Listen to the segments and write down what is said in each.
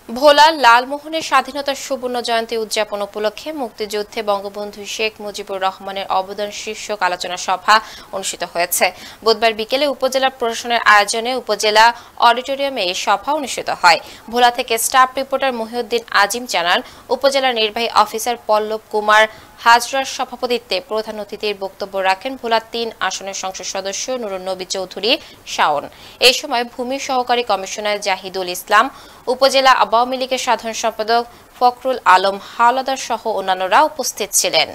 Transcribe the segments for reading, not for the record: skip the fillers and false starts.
ভোলা লালমোহনের স্বাধীনতা সুবর্ণ জয়ন্তী উদযাপন উপলক্ষে মুক্তিযুদ্ধে বঙ্গবন্ধু শেখ মুজিবুর রহমানের অবদান শীর্ষক আলোচনা সভা অনুষ্ঠিত হয়েছে। বুধবার বিকেলে উপজেলা প্রশাসনের আয়োজনে উপজেলা অডিটোরিয়ামে এই সভা অনুষ্ঠিত হয়। ভোলা থেকে স্টাফ রিপোর্টার মহিউদ্দিন আজিম জানান, উপজেলা নির্বাহী অফিসার পল্লব কুমার হাজরার সভাপতিত্বে প্রধান অতিথির বক্তব্য রাখেন ভোলা ৩ আসনের সংসদ সদস্য নুরুন নবী চৌধুরী শাওন। এই সময় ভূমি সহকারী কমিশনার জাহিদুল ইসলাম, উপজেলা আওয়ামী লীগের সাধারণ সম্পাদক ফখরুল আলম হাওলাদার সহ অন্যান্যরা উপস্থিত ছিলেন।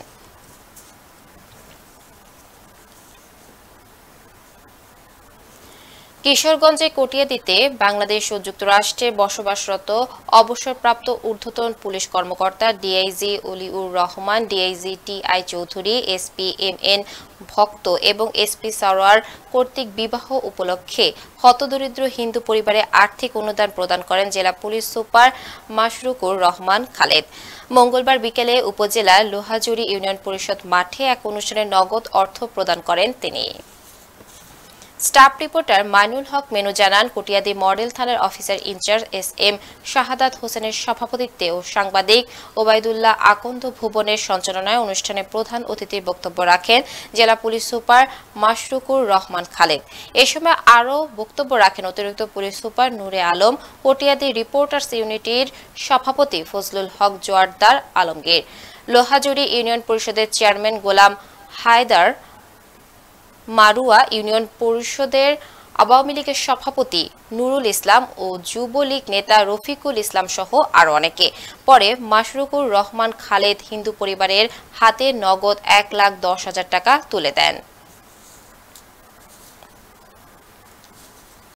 কিশোরগঞ্জে কটিয়াদীতে বাংলাদেশ ও যুক্তরাষ্ট্রে বসবাসরত অবসরপ্রাপ্ত ঊর্ধ্বতন পুলিশ কর্মকর্তা DIG Oliur Rahman, DIG T I. Chowdhury, SP M N. Bhakta এবং এসপি সারোয়ার কর্তৃক বিবাহ উপলক্ষে হতদরিদ্র হিন্দু পরিবারে আর্থিক অনুদান প্রদান করেন জেলা পুলিশ সুপার মাশরুকুর রহমান খালেদ। মঙ্গলবার বিকেলে উপজেলার লোহাজুড়ি ইউনিয়ন পরিষদ মাঠে এক অনুষ্ঠানে নগদ অর্থ প্রদান করেন তিনি। স্টাফ রিপোর্টার মাইনুল হক মেনু জানান, কটিয়াদী মডেল থানার অফিসার ইনচার্জ এস.এম. শাহাদাত হোসেনের সভাপতিত্বে ও সাংবাদিক ওবায়দুল্লাহ আকন্দ ভুবনের সঞ্চালনায় অনুষ্ঠানে প্রধান অতিথির বক্তব্য রাখেন জেলা পুলিশ সুপার মাশরুকুর রহমান খালেদ। এ সময় আরও বক্তব্য রাখেন অতিরিক্ত police super Noore Alam, Katiadi reporters ইউনিটির সভাপতি ফজলুল হক জোয়ারদার আলমগীর, লোহাজুড়ি ইউনিয়ন পরিষদের চেয়ারম্যান গোলাম হায়দার, মারুয়া ইউনিয়ন পরিষদের আওয়ামী লীগের সভাপতি নুরুল ইসলাম ও যুবলীগ নেতা রফিকুল ইসলাম সহ আরও অনেকে। পরে মাশরুকুর রহমান খালেদ হিন্দু পরিবারের হাতে নগদ 1,10,000 টাকা তুলে দেন।